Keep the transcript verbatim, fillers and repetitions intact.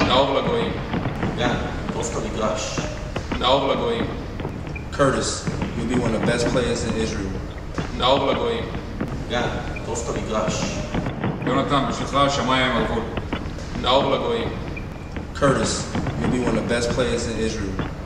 נאור לגויים. גן, תוף את המגרש. נאור לגויים. Curtis, you'll be one of the best players in Israel. נאור לגויים. גן, תוף את המגרש. יונתן, בשבילך השמיים הם הגבול. נאור לגויים. Curtis, you'll be one of the best players in Israel.